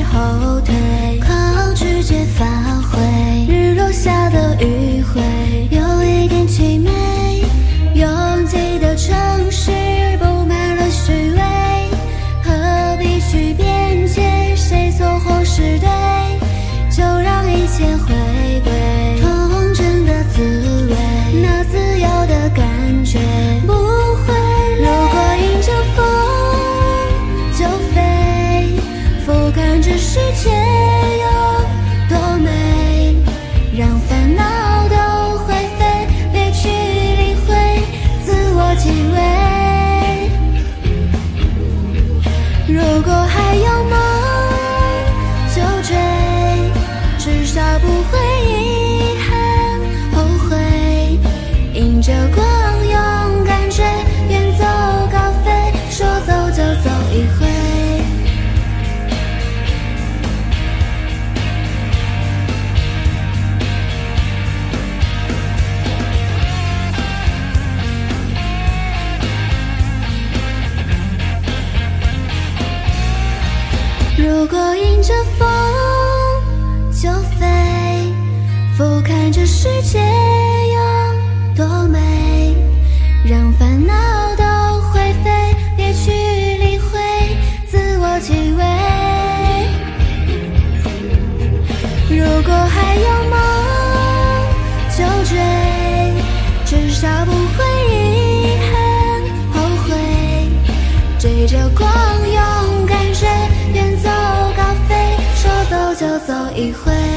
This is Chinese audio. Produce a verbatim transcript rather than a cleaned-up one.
后退，靠直觉发挥。日落下的余晖，有一点凄美。拥挤的城市布满了虚伪，何必去辩解谁错或是对？就让一切回归童真的滋味，那自由的感觉不会累。如果迎着风就飞，俯瞰这世界有多美，让烦恼都灰飞，别去理会自我敬畏。如果还有梦就追，至少不会遗憾后悔。迎着光勇敢追，远走高飞，说走就走一回。如果迎着风就飞，俯瞰这世界有多美，让烦恼都灰飞，别去理会自我敬畏。如果还有梦就追，至少不会遗憾后悔。追着光勇敢追，远走高飞，说走就走一回。